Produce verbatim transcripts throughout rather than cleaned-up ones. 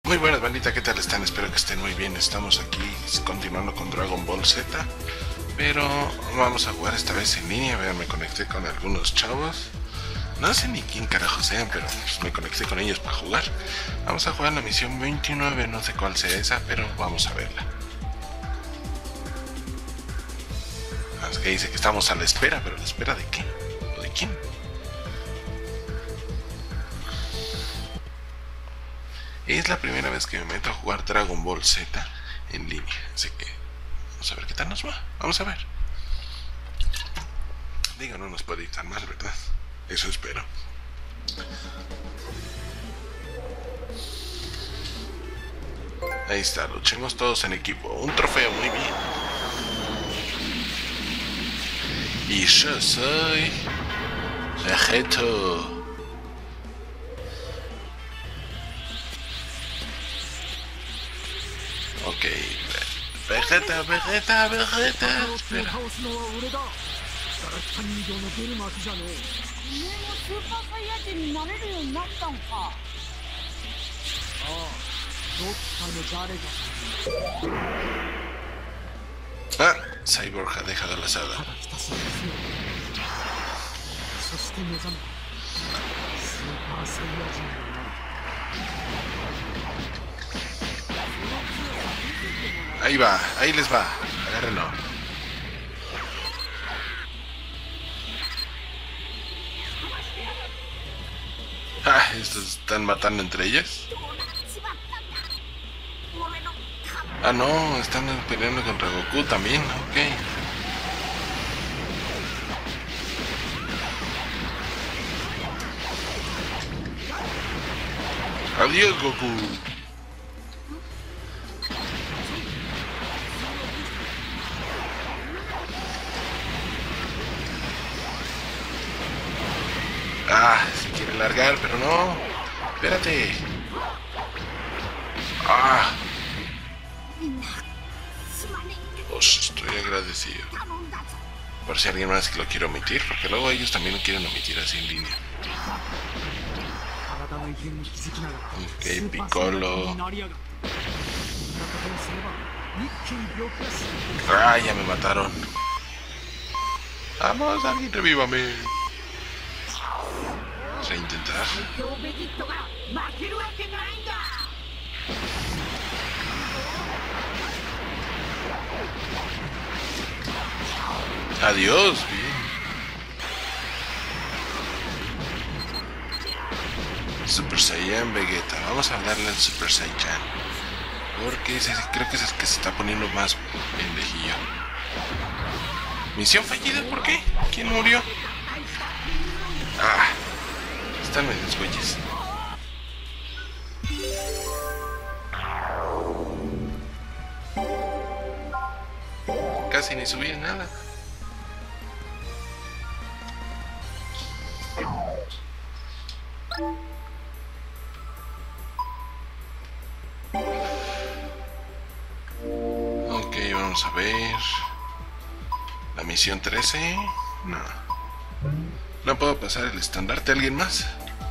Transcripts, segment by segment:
Muy buenas, bandita, ¿qué tal están? Espero que estén muy bien. Estamos aquí continuando con Dragon Ball Z, pero vamos a jugar esta vez en línea. Vean, me conecté con algunos chavos. No sé ni quién carajo sean, pero pues me conecté con ellos para jugar. Vamos a jugar la misión veintinueve, no sé cuál sea esa, pero vamos a verla. Es que dice que estamos a la espera, pero ¿a la espera de qué? ¿O de quién? Es la primera vez que me meto a jugar Dragon Ball Z en línea, así que vamos a ver qué tal nos va. Vamos a ver. Digo, no nos puede ir tan mal, ¿verdad? Eso espero. Ahí está, luchemos todos en equipo. Un trofeo, muy bien. Y yo soy Vegeto. Ok, Vegeta, Vegeta, Vegeta. Espera. スーパーサイヤ人になれるようになったんか。ああ、どっかの誰か。 Ah, Cyborg ha dejado la saga. そして目覚めスーパーサイヤ人だな。 Ahí va, ahí les va. Agárrenlo. Ah, estos están matando entre ellos. Ah, no, están peleando contra Goku también, ok. Adiós, Goku. Ah, se quiere largar, pero no. Espérate. Ah. Os estoy agradecido. Por si alguien más que lo quiere omitir, porque luego ellos también lo quieren omitir así en línea. Ok, Piccolo. Ah, ya me mataron. Vamos, alguien revívame. Vamos a intentar. Adiós, bien. Super Saiyan Vegeta. Vamos a darle al Super Saiyan. Porque ese, creo que es el que se está poniendo más pendejillo. Misión fallida, ¿por qué? ¿Quién murió? Ah, están medios güeyes. Casi ni subí nada. Ok, vamos a ver. La misión trece. No. No puedo pasar el estandarte a alguien más.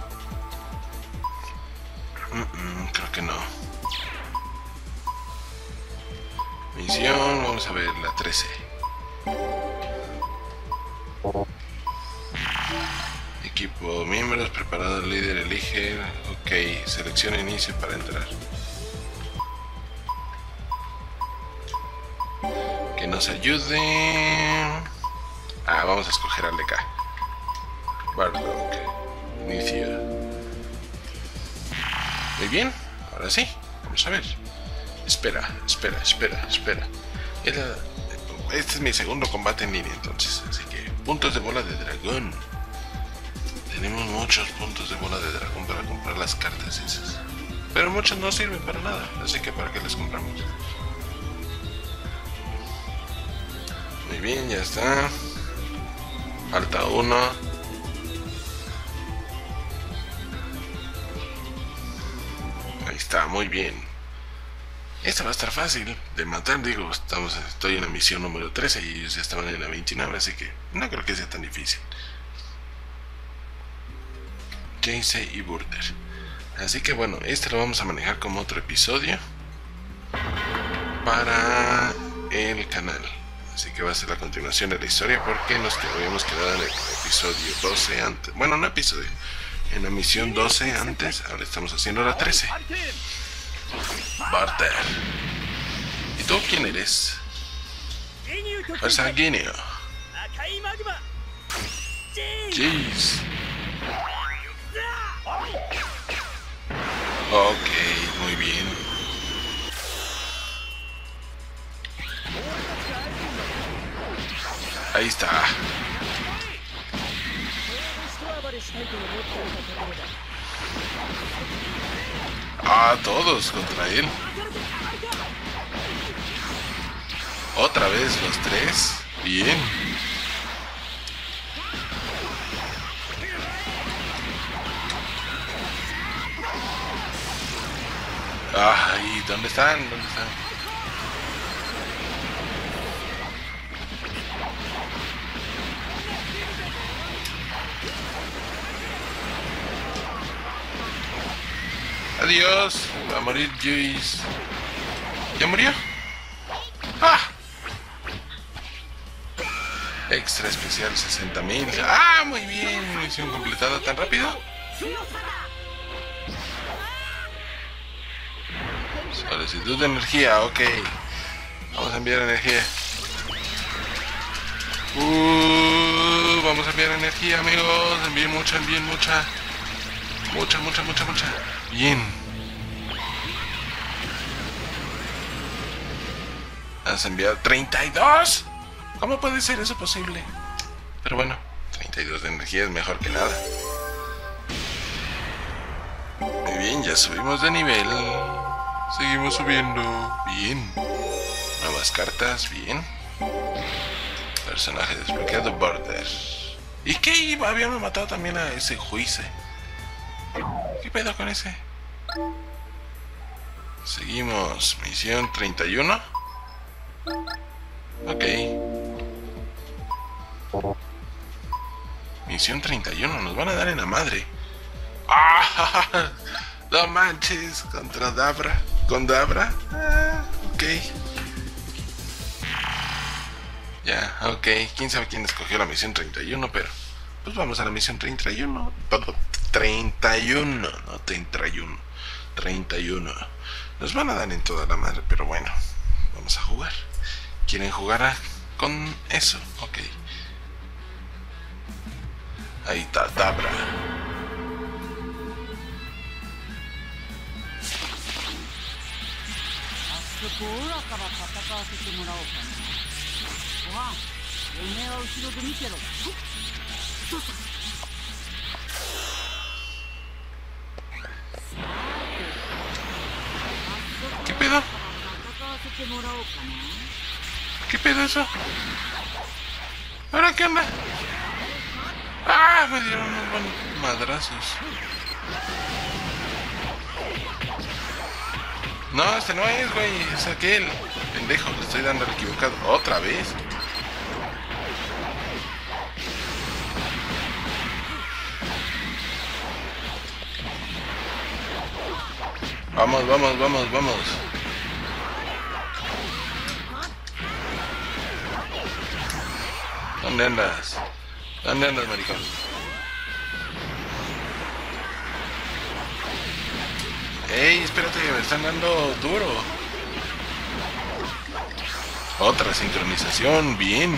Mm -mm, creo que no. Misión, vamos a ver la trece. Equipo, miembros, preparado, líder, elige. Ok, selecciona inicio para entrar. Que nos ayude. Ah, vamos a escoger al de acá. Bardock. Inicio. Muy bien, ahora sí. Vamos a ver. Espera, espera, espera, espera. Era... Este es mi segundo combate en línea entonces. Así que, puntos de bola de dragón. Tenemos muchos puntos de bola de dragón para comprar las cartas esas. Pero muchos no sirven para nada. Así que, ¿para qué las compramos? Muy bien, ya está. Falta uno. Ahí está, muy bien. Esta va a estar fácil de matar, digo, estamos, estoy en la misión número trece y ellos ya estaban en la veintinueve, así que no creo que sea tan difícil. Jayce y Burter. Así que bueno, este lo vamos a manejar como otro episodio para el canal. Así que va a ser la continuación de la historia, porque nos habíamos quedado en el episodio doce antes. Bueno, no episodio, en la misión doce antes. Ahora estamos haciendo la trece. Barter. ¿Y tú quién eres? Sanguíneo. Jeez. Ok, muy bien. Ahí está. Ah, todos contra él. Otra vez los tres. Bien. Ay, ¿dónde están? ¿Dónde están? Adiós. Va a morir Juice. ¿Ya murió? ¡Ah! Extra especial sesenta mil. ¡Ah! Muy bien. Misión completada tan rápido. Solicitud de energía. Ok. Vamos a enviar energía. Uh, vamos a enviar energía, amigos. Envíen mucha, envíen mucha. Mucha, mucha, mucha, mucha. Bien. Has enviado treinta y dos. ¿Cómo puede ser eso posible? Pero bueno, treinta y dos de energía es mejor que nada. Muy bien, ya subimos de nivel. Seguimos subiendo. Bien. Nuevas cartas, bien. Personaje desbloqueado, Border. ¿Y qué? Habíamos matado también a ese juice. ¿Qué pedo con ese? Seguimos. Misión treinta y uno. Ok. Misión treinta y uno. Nos van a dar en la madre. ¡Ah! No manches. Contra Dabra. ¿Con Dabra? Ah, ok. Ya, ok. Quién sabe quién escogió la misión treinta y uno, pero pues vamos a la misión treinta y uno. treinta y uno, no treinta y uno. treinta y uno. Nos van a dar en toda la madre, pero bueno, vamos a jugar. ¿Quieren jugar a, con eso? Ok. Ahí está, Dabra. ¿Qué pedo? ¿Qué pedo eso? ¿Ahora qué onda? ¡Ah! Me dieron unos buenos madrazos. No, este no es, güey. Es aquel. Pendejo, le estoy dando al equivocado. ¿Otra vez? Vamos, vamos, vamos, vamos. ¿Dónde andas? ¿Dónde andas, maricón? ¡Ey, espérate! Me están dando duro. Otra sincronización, bien.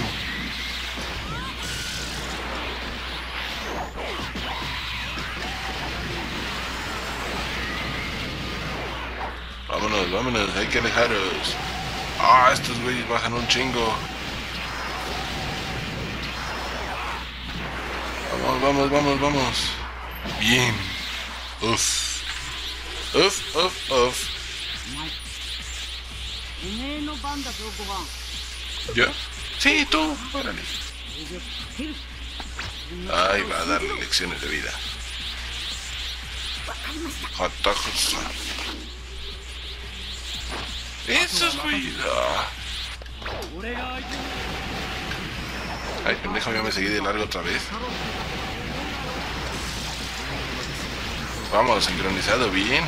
Vámonos, vámonos, hay que alejaros. Ah, estos güeyes bajan un chingo. Vamos, vamos, vamos, vamos. Bien. Uf. Uf, uf, uf. ¿Yo? Sí, tú. Órale. Ay, va a darle lecciones de vida. Hatajosa. Eso es vida. Ay, pendejo, yo me seguí de largo otra vez. Vamos, sincronizado bien.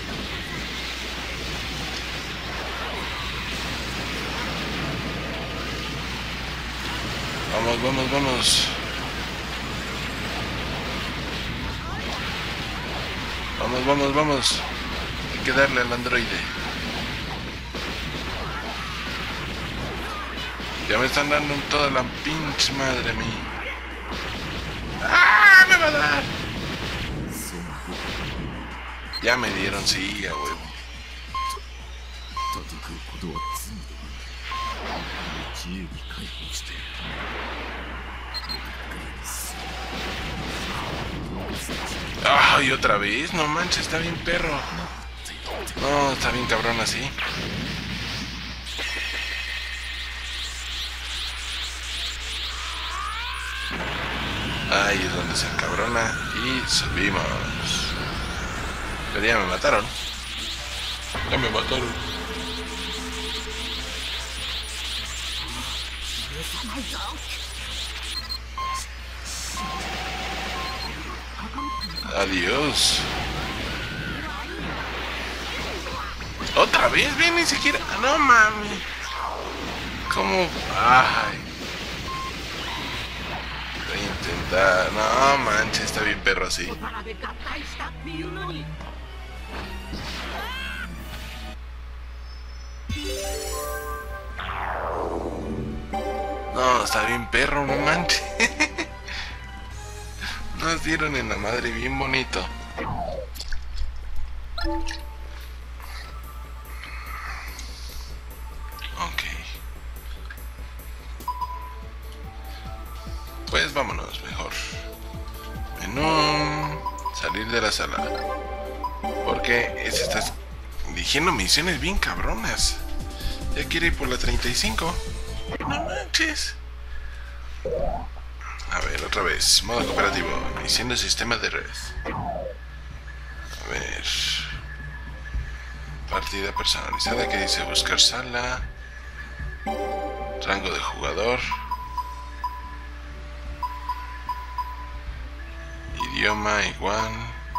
Vamos, vamos, vamos. Vamos, vamos, vamos. Hay que darle al androide. Ya me están dando en toda la pinche madre a mí. ¡Ah! ¡Me va a dar! Ya me dieron, sí, a huevo. ¡Ay, otra vez! No manches, está bien perro. No, está bien cabrón así. Ahí es donde se encabrona y subimos. Pero ya me mataron. Ya me mataron. Adiós. Otra vez, bien, ni siquiera. No mames. ¿Cómo? Ay. Voy a intentar. No manches, está bien perro así. No, está bien perro, no manches. Nos dieron en la madre bien bonito. Ok. Pues vámonos mejor. Menú. Salir de la sala. Porque es estás eligiendo misiones bien cabronas. Ya quiere ir por la treinta y cinco. No manches. A ver, otra vez. Modo cooperativo. Iniciando sistema de red. A ver. Partida personalizada que dice buscar sala. Rango de jugador. Idioma igual.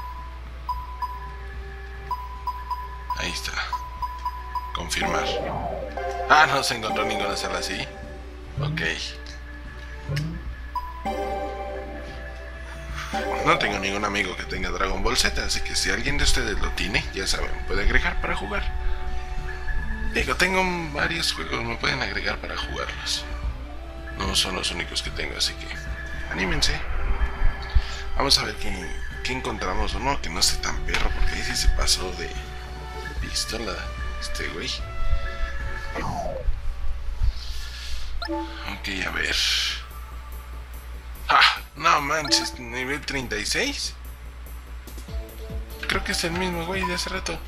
Ahí está. Confirmar. Ah, no se encontró ninguna sala así. Ok. No tengo ningún amigo que tenga Dragon Ball Z, así que si alguien de ustedes lo tiene, ya saben, puede agregar para jugar. Digo, tengo varios juegos, me pueden agregar para jugarlos. No son los únicos que tengo, así que anímense. Vamos a ver qué, qué encontramos o no, que no esté tan perro, porque ahí sí se pasó de pistola este güey. Ok, a ver. ¡Ah! No manches, nivel treinta y seis. Creo que es el mismo güey de hace rato.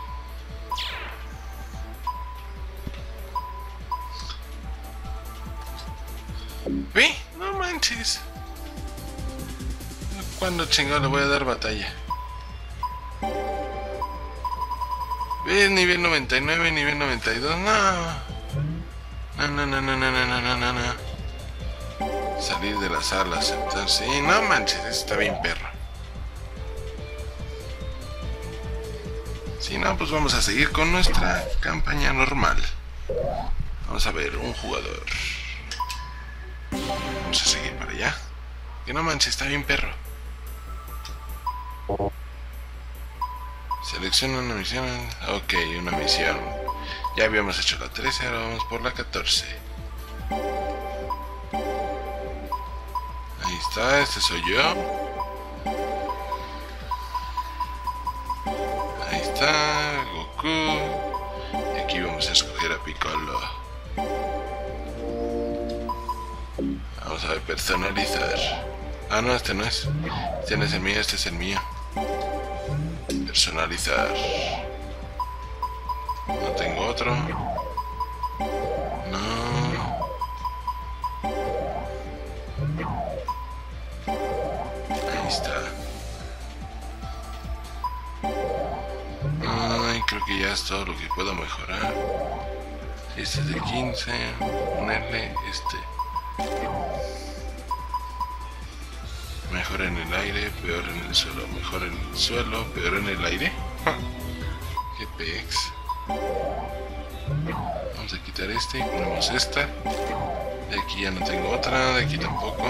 ¿Ve? No manches. ¿Cuándo chingado le voy a dar batalla? ¿Ves? Nivel noventa y nueve, nivel noventa y dos. No. No, no, no, no, no, no, no, no, no. Salir de la sala, aceptar. Sí, no manches, está bien perro. Si no, pues vamos a seguir con nuestra campaña normal. Vamos a ver, un jugador. Vamos a seguir para allá. Que no manches, está bien perro. Selecciona una misión. Ok, una misión. Ya habíamos hecho la trece, ahora vamos por la catorce. Ahí está, este soy yo. Ahí está, Goku. Y aquí vamos a escoger a Piccolo. Vamos a ver, personalizar. Ah, no, este no es. Este no es el mío, este es el mío. Personalizar. No tengo otro. No. Ahí está. Ay, creo que ya es todo lo que puedo mejorar. Este es de quince. Ponerle este. Mejor en el aire, peor en el suelo. Mejor en el suelo, peor en el aire. ¡Ja! ¡Qué pex! Vamos a quitar este y ponemos esta. De aquí ya no tengo otra, de aquí tampoco.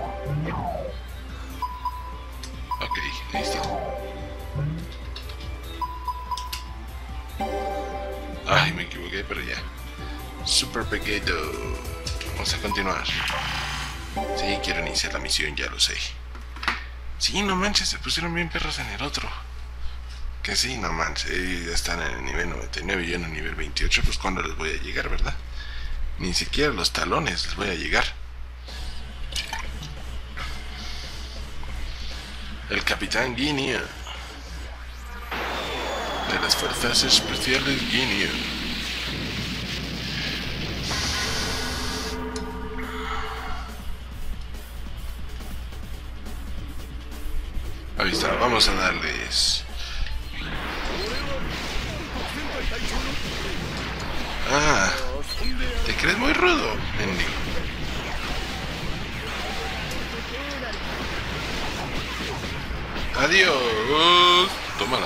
Ok, listo. Ay, me equivoqué, pero ya. Super pequeño. Vamos a continuar. Sí, quiero iniciar la misión, ya lo sé. Sí, no manches, se pusieron bien perros en el otro. Que sí, no manches, ya están en el nivel noventa y nueve y yo en el nivel veintiocho, pues cuando les voy a llegar, ¿verdad? Ni siquiera los talones les voy a llegar. El Capitán Guinea de las Fuerzas Especiales Guinea. Ahí está, vamos a darles. Ah, te crees muy rudo, mendigo. Adiós. Tómala.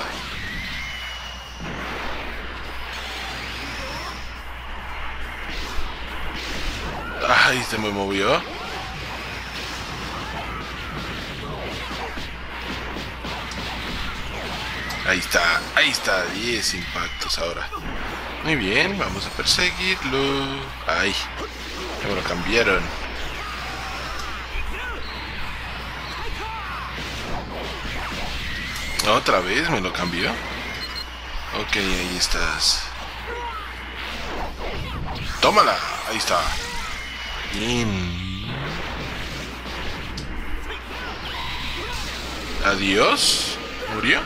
Ay, se me movió. Ahí está, ahí está, diez impactos ahora. Muy bien, vamos a perseguirlo. Ay, ya me lo cambiaron. ¿Otra vez me lo cambió? Ok, ahí estás. ¡Tómala! Ahí está. Bien. Adiós. ¿Murió?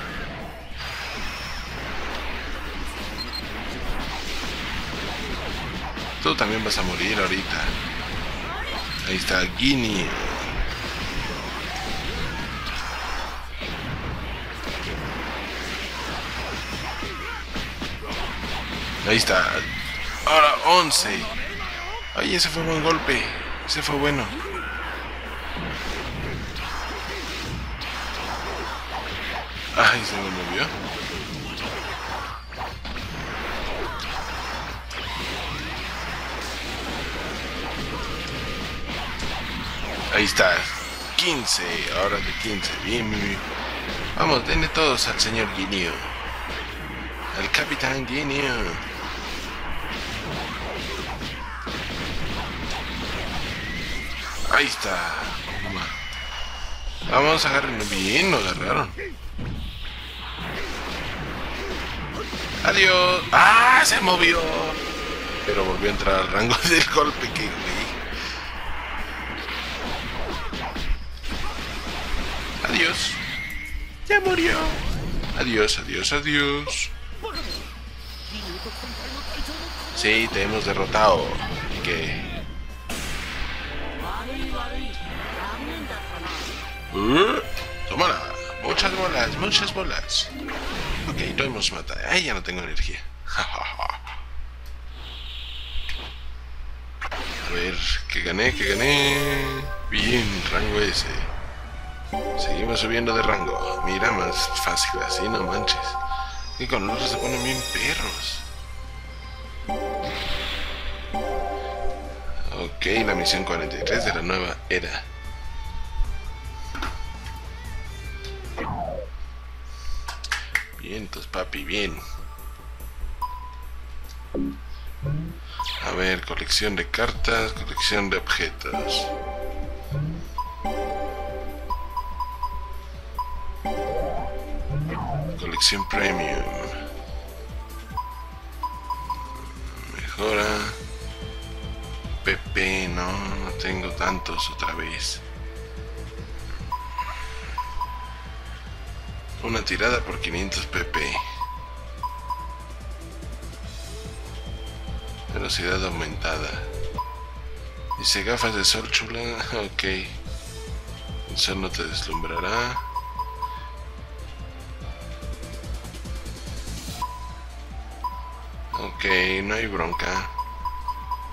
Tú también vas a morir ahorita. Ahí está, Guinea. Ahí está. Ahora once. Ay, ese fue buen golpe. Ese fue bueno. Ay, se me movió. Ahí está. quince. Ahora de quince. Bien, bien, bien. Vamos, denle todos al señor Guinea. Al Capitán Guinea. Ahí está. Vamos, agárrenlo bien, lo agarraron. Adiós. ¡Ah! Se movió. Pero volvió a entrar al rango del golpe que güey. Adiós. Ya murió. Adiós, adiós, adiós. Sí, te hemos derrotado. ¿Y qué? Uh, tómala. Muchas bolas, muchas bolas. Ok, lo hemos matado. Ay, ya no tengo energía. A ver, que gané, que gané. Bien, rango ese. Seguimos subiendo de rango. Mira, más fácil así, no manches. Y con los otros se ponen bien perros. Ok, la misión cuarenta y tres de la nueva era. Vientos, papi, bien. A ver, colección de cartas, colección de objetos. Colección premium. Mejora. P P, no, no tengo tantos otra vez. Una tirada por quinientos P P. Velocidad aumentada. Dice gafas de sol chula. Ok. El sol no te deslumbrará. Ok, no hay bronca.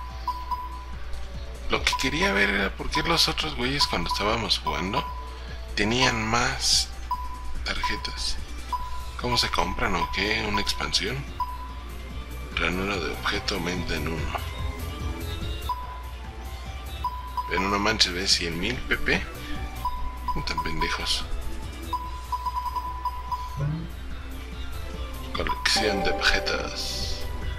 Lo que quería ver era por qué los otros güeyes cuando estábamos jugando tenían más tarjetas. ¿Cómo se compran o qué? ¿Una expansión? Ranura de objeto aumenta en uno. En una mancha de cien mil P P. No tan pendejos. Colección de objetos.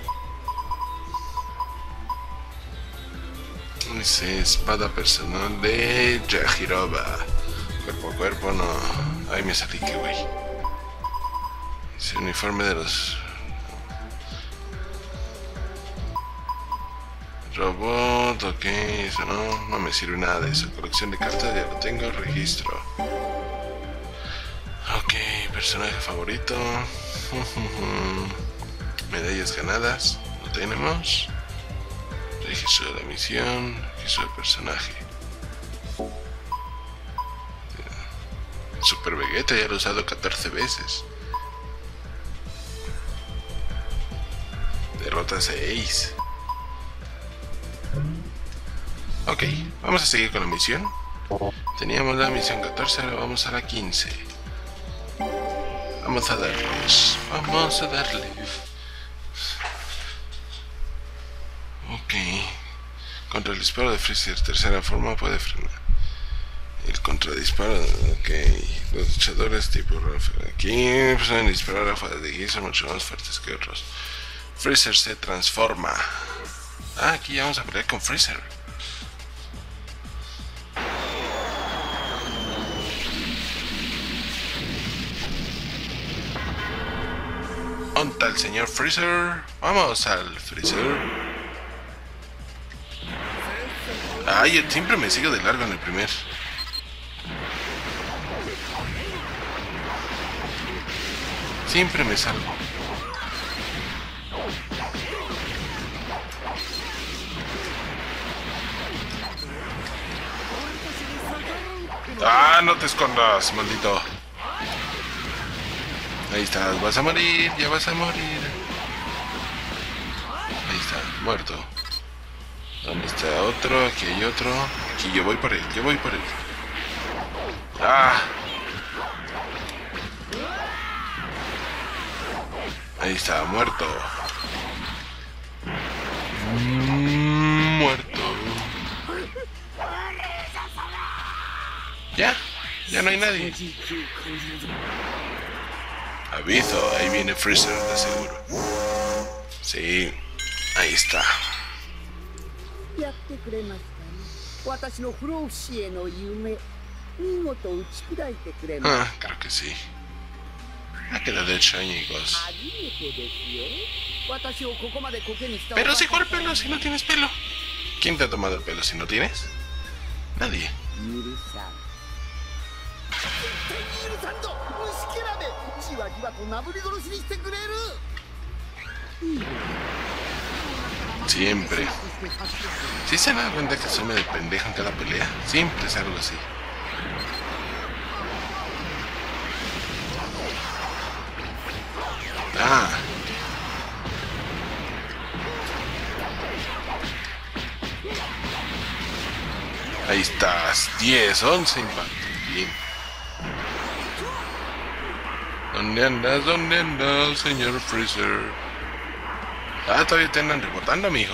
Dice espada personal de Yajiroba. Cuerpo a cuerpo, no. Ay, me salí que güey. Dice uniforme de los robot, ok, eso no, no me sirve nada de eso. Colección de cartas, ya lo tengo, registro. Ok, personaje favorito. Medallas ganadas, lo tenemos. Registro de la misión, registro del personaje. Super Vegeta ya lo he usado catorce veces. Derrota seis. Ok, vamos a seguir con la misión. Teníamos la misión catorce, ahora vamos a la quince. Vamos a darles. Vamos a darle. Ok. Contra el disparo de Freezer, tercera forma puede frenar. El contradisparo, ok. Los luchadores tipo ráfaga. Aquí pueden disparar ráfagas de guía, son mucho más fuertes que otros. Freezer se transforma. Ah, aquí ya vamos a pelear con Freezer. ¿Dónde el señor Freezer? Vamos al Freezer. Ay, yo siempre me sigo de largo en el primer. Siempre me salgo. Ah, no te escondas, maldito. Ahí estás, vas a morir, ya vas a morir. Ahí está, muerto. ¿Dónde está otro? Aquí hay otro. Aquí yo voy por él, yo voy por él. Ah. Ahí está, muerto. Mm, muerto. Ya, ya no hay nadie. Aviso, ahí viene Freezer de seguro. Sí, ahí está. Ah, creo que sí. Ha quedado hecho, amigos. Pero si cuál pelo si no tienes pelo. ¿Quién te ha tomado el pelo si no tienes? Nadie. Siempre. Si se dan cuenta que soy medio pendejo en cada pelea. Siempre es algo así. Ah. Ahí estás. diez, once impactos. Bien. ¿Dónde andas? ¿Dónde andas, señor Freezer? Ah, todavía te andan rebotando, mijo.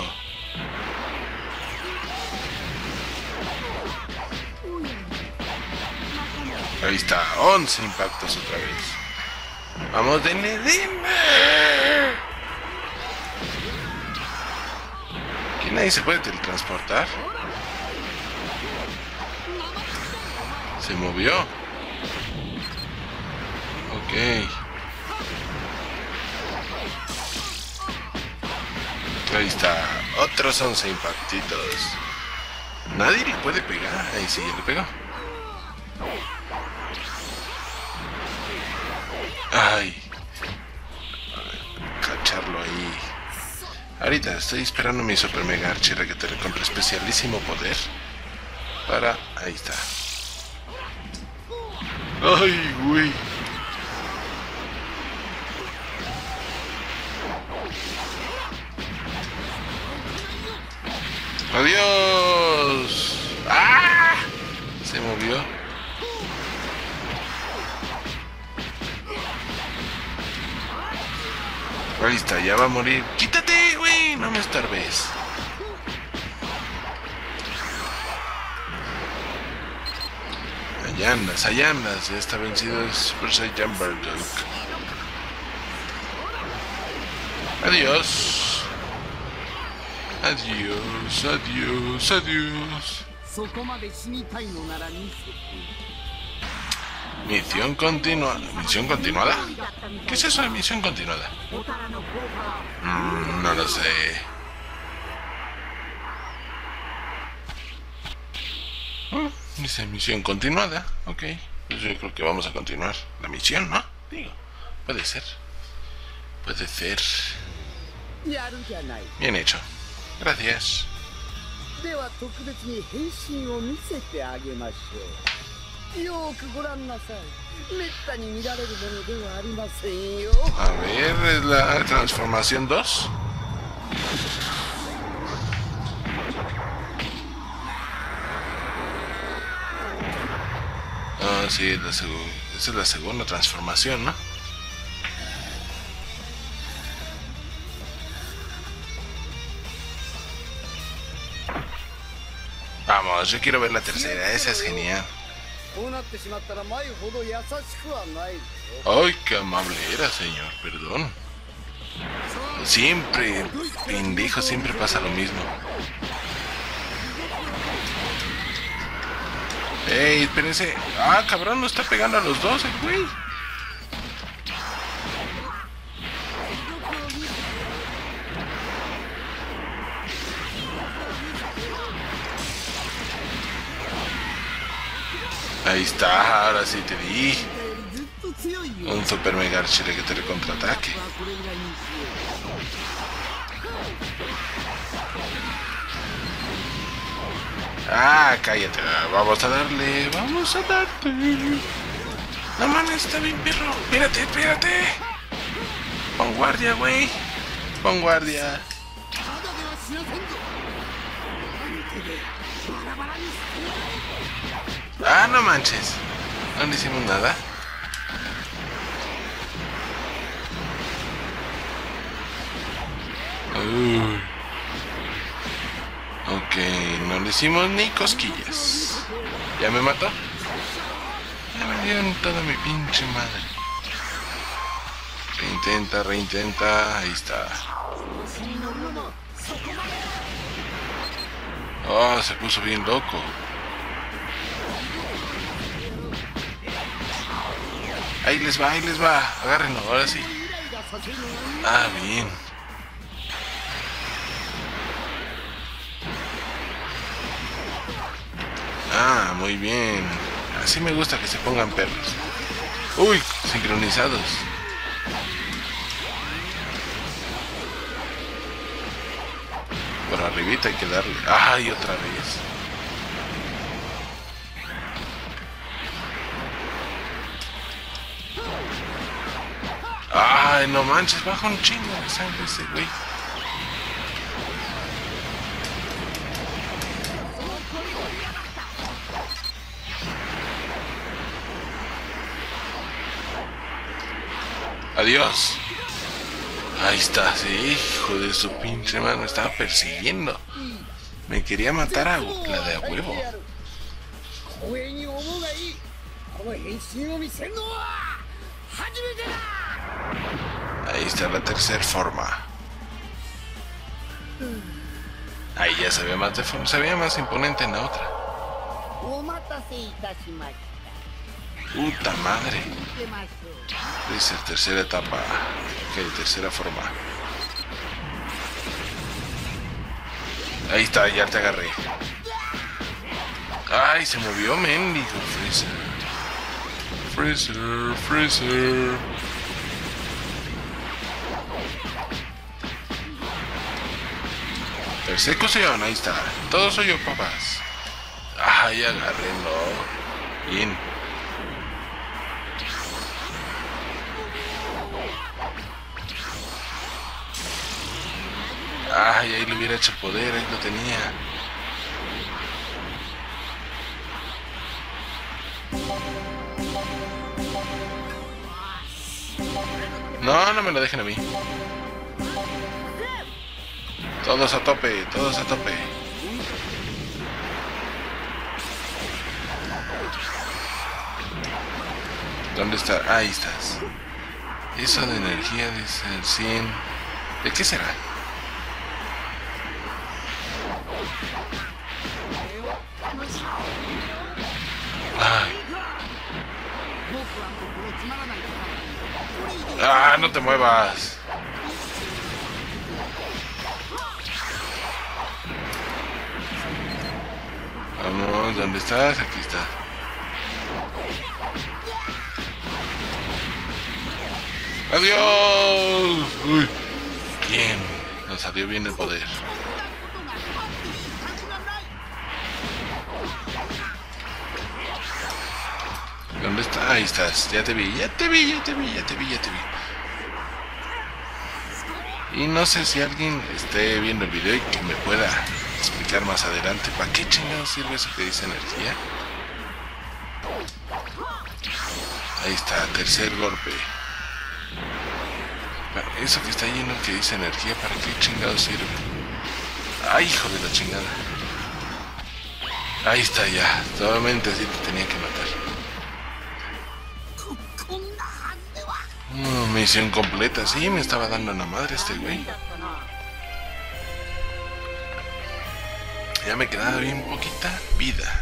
Ahí está, once impactos otra vez. Vamos, denle, denle. ¿Que nadie se puede teletransportar? Se movió. Ok. Ahí está, otros once impactitos. Nadie le puede pegar. Ahí sí, ya le pegó. Ay. Cacharlo ahí. Ahorita estoy esperando mi super mega archera que te recompre especialísimo poder. Para... Ahí está. Ay, güey. ¡Adiós! ¡Ah! Se movió. Ahí está, ya va a morir. ¡Quítate, güey! No me estorbes. Allá andas, allá andas. Ya está vencido el Super Saiyan Berserk. Adiós. Adiós, adiós, adiós. Misión continua... ¿Misión continuada? ¿Qué es eso de misión continuada? Mm, no lo sé. Oh, dice misión continuada. Ok. Pues yo creo que vamos a continuar la misión, ¿no? Digo, puede ser. Puede ser. Bien hecho. Gracias. A ver, es la transformación dos. Ah, sí, es la esa es la segunda transformación, ¿no? Vamos, yo quiero ver la tercera, esa es genial. Ay, qué amable era, señor, perdón. Siempre, pendejo, siempre pasa lo mismo. Ey, espérense. Ah, cabrón, no está pegando a los dos, el güey. Ahí está, ahora sí te di. Un super mega archile que te le contraataque. Ah, cállate, vamos a darle, vamos a darte. No mames, está bien, perro. Espérate, espérate. Pon guardia, güey. Pon guardia. Ah, no manches. No le hicimos nada. Uy. Ok, no le hicimos ni cosquillas. ¿Ya me mató? Ya me dieron toda mi pinche madre. Reintenta, reintenta. Ahí está. Oh, se puso bien loco. Ahí les va, ahí les va. Agárrenlo, ahora sí. Ah, bien. Ah, muy bien. Así me gusta que se pongan perros. Uy, sincronizados. Por arribita hay que darle. Ay, otra vez. Ay, no manches, baja un chingo de sangre ese güey. Adiós. Ahí está, sí, hijo de su pinche madre, me estaba persiguiendo. Me quería matar a la de a huevo. Ahí está la tercera forma. Ahí ya se ve más de forma, se veía más imponente en la otra. Puta madre. Dice tercera etapa. Ok, tercera forma. Ahí está, ya te agarré. Ay, se movió, mendigo Freezer. Freezer, Freezer. Persecución, ahí está. Todo soy yo, papás. Ay, agárrenlo. Bien. Ay, ahí le hubiera hecho poder, ahí lo tenía. No, no me lo dejen a mí. Todos a tope, todos a tope. ¿Dónde está? Ahí estás. Eso de energía, dice el cien. ¿De qué será? Ay. Ah, no te muevas. Vamos, ¿dónde estás? Aquí está. ¡Adiós! Uy. Bien, nos salió bien el poder. ¿Dónde está? Ahí estás, ya te vi, ya te vi, ya te vi, ya te vi, ya te vi. Y no sé si alguien esté viendo el video y que me pueda explicar más adelante para qué chingados sirve eso que dice energía. Ahí está, tercer golpe. Eso que está lleno que dice energía, ¿para qué chingados sirve? ¡Ay, hijo de la chingada! Ahí está ya, solamente así te tenía que matar. Oh, misión completa, sí, me estaba dando una madre este güey. Ya me quedaba bien poquita vida.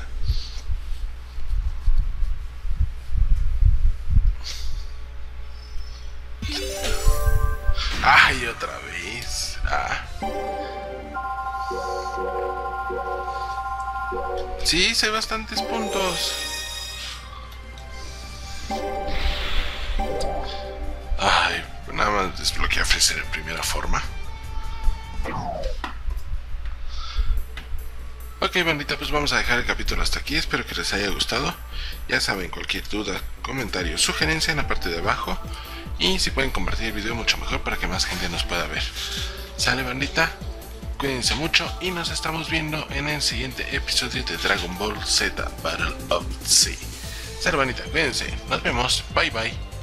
Ay, otra vez. Ah. Sí, hice bastantes puntos. Ay, nada más desbloqueé a Freezer en primera forma. Ok, bandita, pues vamos a dejar el capítulo hasta aquí. Espero que les haya gustado. Ya saben, cualquier duda, comentario, sugerencia en la parte de abajo. Y si pueden compartir el video, mucho mejor para que más gente nos pueda ver. Sale, bandita, cuídense mucho y nos estamos viendo en el siguiente episodio de Dragon Ball Z Battle of Z. Sale, bandita, cuídense, nos vemos, bye bye.